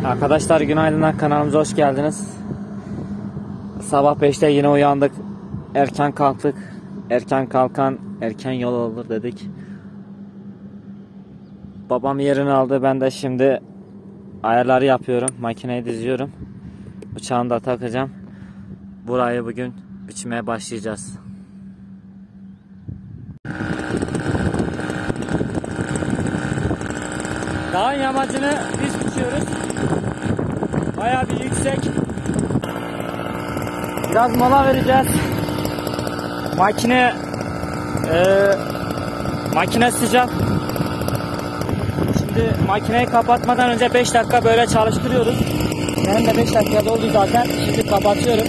Arkadaşlar günaydınlar, kanalımıza hoş geldiniz. Sabah 5'te yine uyandık. Erken kalktık. Erken kalkan erken yol alır dedik. Babam yerini aldı. Ben de şimdi ayarları yapıyorum. Makineyi diziyorum. Bıçağını da takacağım. Burayı bugün biçmeye başlayacağız. Dağın yamacını biz biçiyoruz. Bayağı bir yüksek. Biraz mola vereceğiz. Makine sıcak. Şimdi makineyi kapatmadan önce 5 dakika böyle çalıştırıyoruz. Benim de 5 dakika doldu zaten. Şimdi kapatıyorum.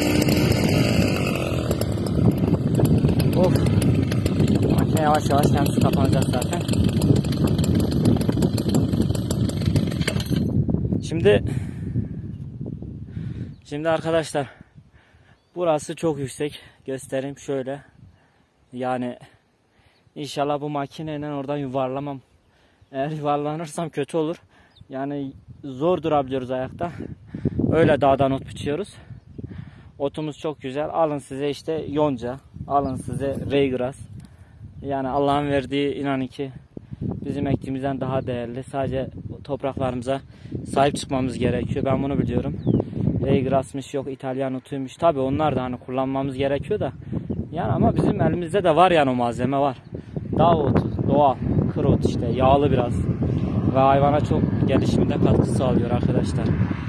Of. Makine yavaş yavaş kendisi kapanacak zaten. Şimdi arkadaşlar, burası çok yüksek. Göstereyim şöyle. Yani inşallah bu makineyle oradan yuvarlamam. Eğer yuvarlanırsam kötü olur. Yani zor durabiliyoruz ayakta. Öyle dağdan ot biçiyoruz. Otumuz çok güzel. Alın size işte yonca. Alın size reygras. Yani Allah'ın verdiği, inanın ki bizim ektiğimizden daha değerli. Sadece topraklarımıza sahip çıkmamız gerekiyor. Ben bunu biliyorum. Reygras'mış, yok İtalyan otuymuş. Tabi onlar da hani kullanmamız gerekiyor da. Yani ama bizim elimizde de var, yani o malzeme var. Dağ otu, doğal, kır ot işte, yağlı biraz. Ve hayvana çok gelişiminde katkı sağlıyor arkadaşlar.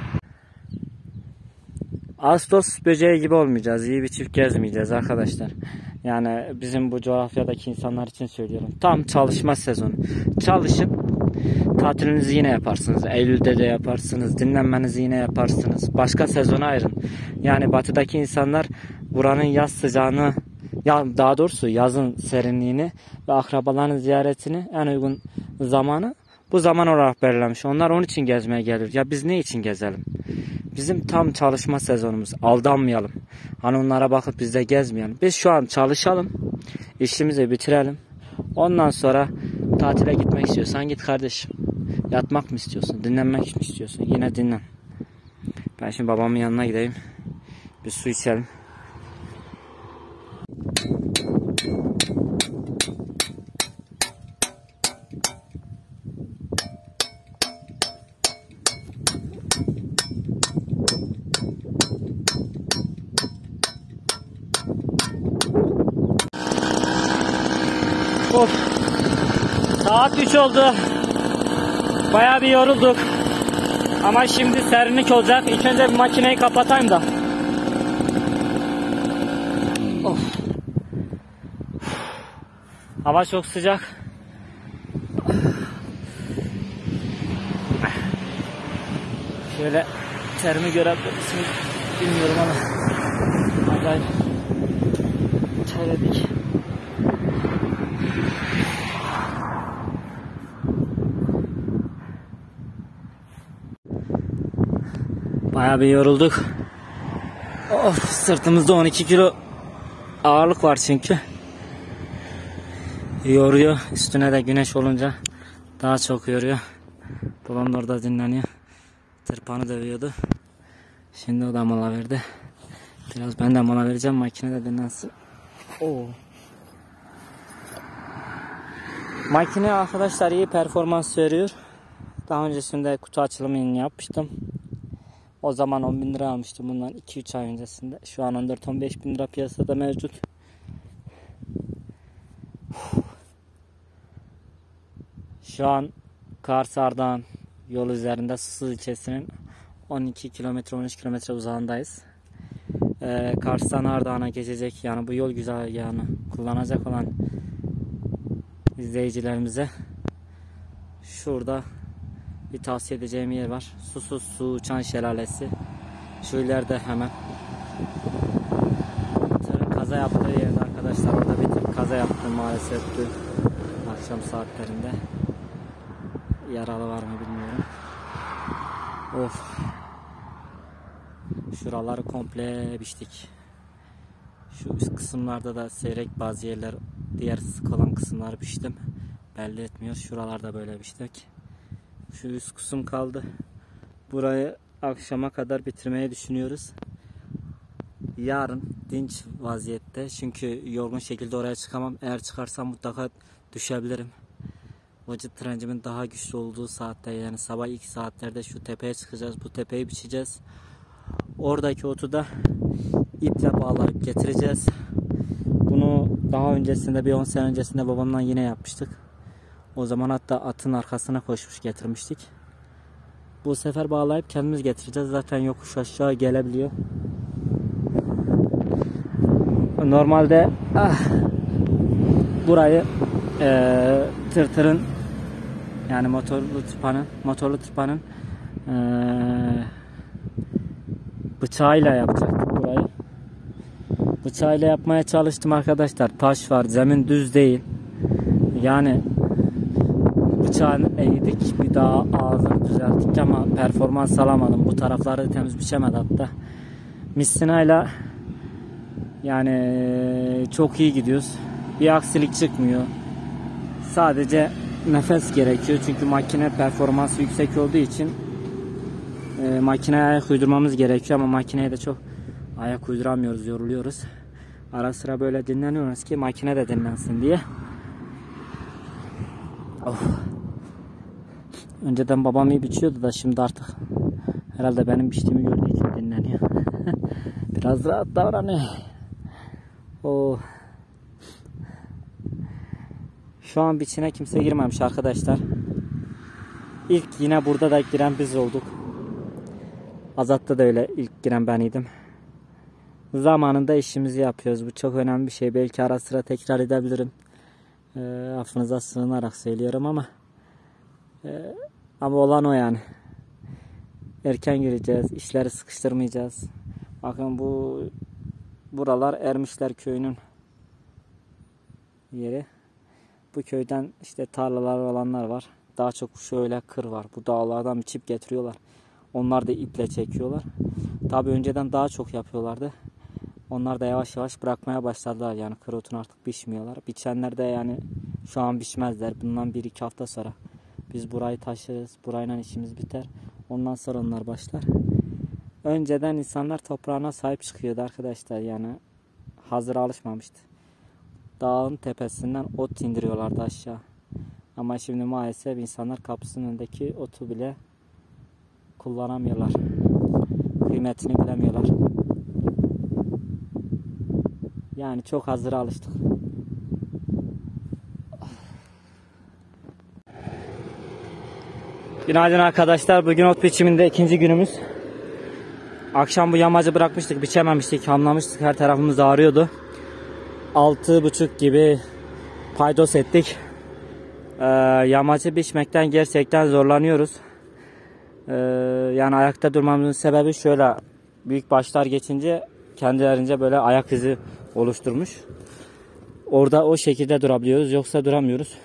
Ağustos böceği gibi olmayacağız. İyi bir çift gezmeyeceğiz arkadaşlar. Yani bizim bu coğrafyadaki insanlar için söylüyorum. Tam çalışma sezonu. Çalışın. Tatilinizi yine yaparsınız. Eylül'de de yaparsınız. Dinlenmenizi yine yaparsınız. Başka sezona ayırın. Yani batıdaki insanlar buranın yaz sıcağını, ya daha doğrusu yazın serinliğini ve akrabaların ziyaretini en uygun zamanı bu zaman olarak belirlemiş. Onlar onun için gezmeye geliyor. Ya biz ne için gezelim? Bizim tam çalışma sezonumuz. Aldanmayalım. Hani onlara bakıp biz de gezmeyelim. Biz şu an çalışalım. İşimizi bitirelim. Ondan sonra tatile gitmek istiyorsan git kardeşim. Yatmak mı istiyorsun? Dinlenmek mi istiyorsun? Yine dinlen. Ben şimdi babamın yanına gideyim. Bir su içelim. Of. Saat 3 oldu. Bayağı bir yorulduk. Ama şimdi serinlik olacak. İlk önce bir makineyi kapatayım da. Of. Hava çok sıcak. Şöyle terimi görebilirsiniz bilmiyorum ama acayip terledik. Bayağı bir yorulduk. Of, sırtımızda 12 kilo ağırlık var çünkü. Yoruyor. Üstüne de güneş olunca daha çok yoruyor. Babam da orada dinleniyor. Tırpanı dövüyordu. Şimdi o da mola verdi. Biraz ben de mola vereceğim. Makine de dinlensin. Oo. Makine arkadaşlar iyi performans veriyor. Daha öncesinde kutu açılımını yapmıştım. O zaman 10.000 lira almıştım bundan 2-3 ay öncesinde. Şu an 14-15 bin lira piyasada mevcut. Şu an Kars Ardahan yol üzerinde Susuz ilçesinin 12 kilometre 13 kilometre uzağındayız. Kars'tan Ardahan'a geçecek, yani bu yol güzergahını kullanacak olan izleyicilerimize şurada bir tavsiye edeceğim yer var. Susuz Su Uçan Şelalesi. Şu ileride hemen. Tırın kaza yaptığı yerde arkadaşlar. Orada bir tır kaza yaptı maalesef dün akşam saatlerinde. Yaralı var mı bilmiyorum. Of. Şuraları komple biçtik. Şu üst kısımlarda da seyrek bazı yerler, diğer sık olan kısımları biçtim. Belli etmiyor. Şuralarda böyle biçtik. Şu üst kısım kaldı. Burayı akşama kadar bitirmeyi düşünüyoruz. Yarın dinç vaziyette, çünkü yorgun şekilde oraya çıkamam. Eğer çıkarsam mutlaka düşebilirim. Vücut direncimin daha güçlü olduğu saatte, yani sabah ilk saatlerde şu tepeye çıkacağız. Bu tepeyi biçeceğiz. Oradaki otu da iple bağlayıp getireceğiz. Bunu daha öncesinde, bir 10 sene öncesinde babamla yine yapmıştık. O zaman hatta atın arkasına koşmuş getirmiştik. Bu sefer bağlayıp kendimiz getireceğiz. Zaten yokuş aşağı gelebiliyor. Normalde burayı tırtırın, yani motorlu tırpanın bıçağıyla yapacaktık burayı. Bıçağıyla yapmaya çalıştım arkadaşlar. Taş var, zemin düz değil. Yani bıçağını eğdik, bir daha ağzını düzelttik ama performans alamadım. Bu tarafları temiz biçemedi hatta. Missinayla yani çok iyi gidiyoruz. Bir aksilik çıkmıyor. Sadece nefes gerekiyor. Çünkü makine performansı yüksek olduğu için makineye ayak uydurmamız gerekiyor ama makineye de çok ayak uyduramıyoruz, yoruluyoruz. Ara sıra böyle dinleniyoruz ki makine de dinlensin diye. Of. Önceden babam iyi biçiyordu da şimdi artık herhalde benim biçtiğimi gördüğü için dinleniyor. Biraz rahat davranıyor. Oh. Şu an biçine kimse girmemiş arkadaşlar. İlk yine burada da giren biz olduk. Azat'ta da öyle ilk giren ben idim. Zamanında işimizi yapıyoruz. Bu çok önemli bir şey. Belki ara sıra tekrar edebilirim. Affınıza sığınarak söylüyorum ama olan o yani. Erken gireceğiz. İşleri sıkıştırmayacağız. Bakın buralar Ermişler köyünün yeri. Bu köyden işte tarlalar olanlar var. Daha çok şöyle kır var. Bu dağlardan biçip getiriyorlar. Onlar da iple çekiyorlar. Tabi önceden daha çok yapıyorlardı. Onlar da yavaş yavaş bırakmaya başladılar. Yani kır otunu artık biçmiyorlar. Biçenler de yani şu an biçmezler. Bundan 1-2 hafta sonra biz burayı taşırız. Burayla işimiz biter. Ondan sonra onlar başlar. Önceden insanlar toprağına sahip çıkıyordu arkadaşlar. Yani hazır alışmamıştı. Dağın tepesinden ot indiriyorlardı aşağı. Ama şimdi maalesef insanlar kapısının önündeki otu bile kullanamıyorlar. Kıymetini bilemiyorlar. Yani çok hazıra alıştık. Günaydın arkadaşlar. Bugün ot biçiminde ikinci günümüz. Akşam bu yamacı bırakmıştık, biçememiştik, hamlamıştık. Her tarafımız ağrıyordu. 6.30 gibi paydos ettik. Yamacı biçmekten gerçekten zorlanıyoruz. Yani ayakta durmamızın sebebi şöyle: büyük başlar geçince kendilerince böyle ayak izi oluşturmuş. Orada o şekilde durabiliyoruz, yoksa duramıyoruz.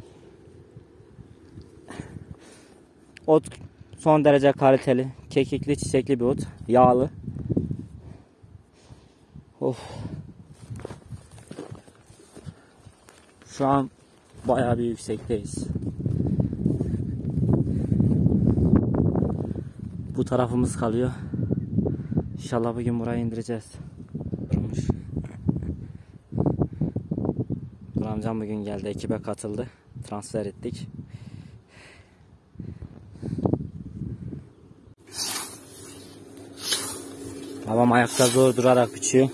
Ot son derece kaliteli, kekikli, çiçekli bir ot, yağlı. Of. Şu an bayağı bir yüksekteyiz. Bu tarafımız kalıyor. İnşallah bugün burayı indireceğiz. Amcam bugün geldi, ekibe katıldı. Transfer ettik. Babam ayakta zor durarak biçiyor.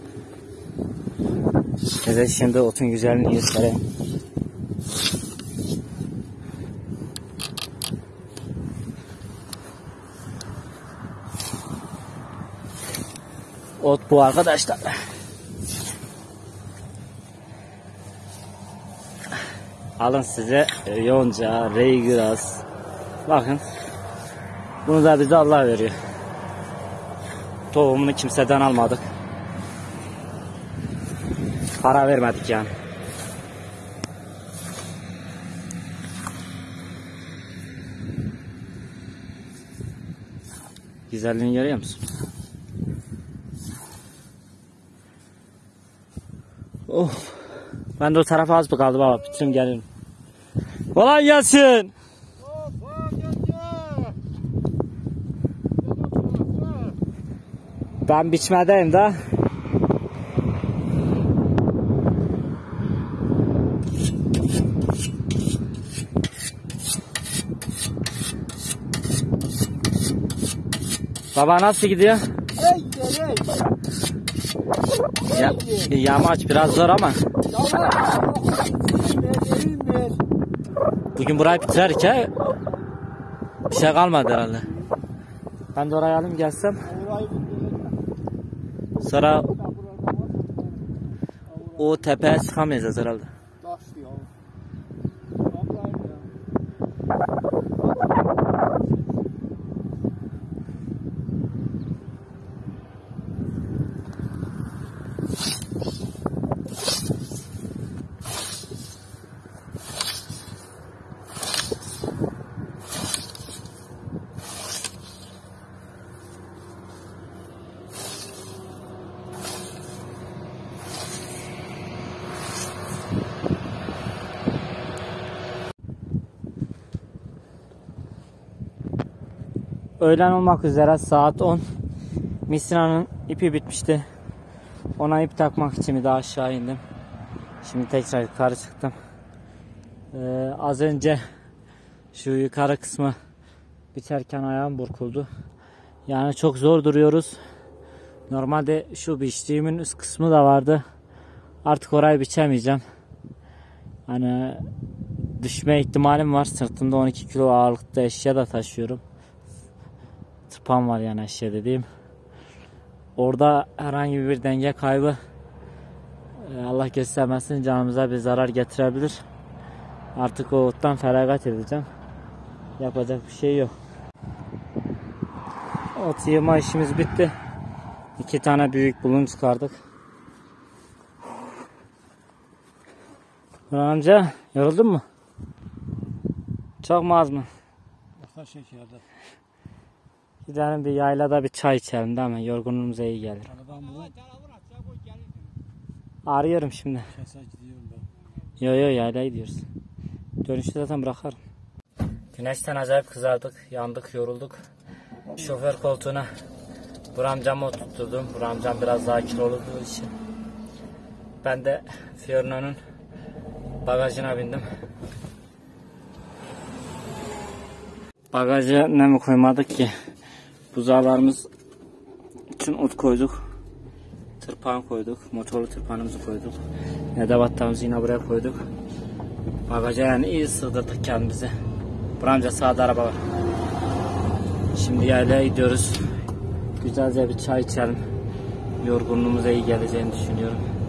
Size şimdi otun güzelliğini göstereyim. Ot bu arkadaşlar. Alın size yonca, reygüraz. Bakın. Bunu da bize Allah veriyor. Tohumunu kimseden almadık. Para vermedik yani. Güzelliğini görüyor musun? Of. Ben de o tarafa az mı kaldı baba? Bitirim gelirim. Kolay gelsin. Ben biçmedeyim de. Baba nasıl gidiyor? Yamaç biraz zor ama. Bugün burayı bitirirken bir şey kalmadı herhalde. Ben de orayı alayım gelsem. Sonra o tepeye çıkamayacağız herhalde. Öğlen olmak üzere saat 10. Misina'nın ipi bitmişti. Ona ip takmak için bir daha aşağı indim. Şimdi tekrar yukarı çıktım. Az önce şu yukarı kısmı biterken ayağım burkuldu. Yani çok zor duruyoruz. Normalde şu biçtiğimin üst kısmı da vardı. Artık orayı biçemeyeceğim. Hani düşme ihtimalim var. Sırtımda 12 kilo ağırlıkta eşya da taşıyorum. Tırpan var yani eşya dediğim. Orada herhangi bir denge kaybı Allah göstermesin canımıza bir zarar getirebilir. Artık o ottan feragat edeceğim. Yapacak bir şey yok. Ot yığma işimiz bitti. 2 tane büyük bulun çıkardık. Burhan amca yoruldun mu? Çok mu az mı? Orta şekerde. Gidelim bir yaylada bir çay içelim değil mi? Yorgunluğumuza iyi gelir. Arıyorum şimdi. Yo yaylaya gidiyoruz. Dönüşte zaten bırakarım. Güneşten acayip kızardık, yandık, yorulduk. Şoför koltuğuna Burhan amcamı oturtturdum. Burhan amcam biraz daha kilolu olduğu için. Ben de Fiorino'nun bagajına bindim. Bagaja ne mi koymadık ki? Buzağlarımız için ot koyduk. Tırpan koyduk. Motorlu tırpanımızı koyduk. Nedavattamızı yine buraya koyduk. Bagaja yani iyi sığdırdık kendimizi. Buramca sağda araba var. Şimdi yaylaya gidiyoruz. Güzelce bir çay içelim. Yorgunluğumuza iyi geleceğini düşünüyorum.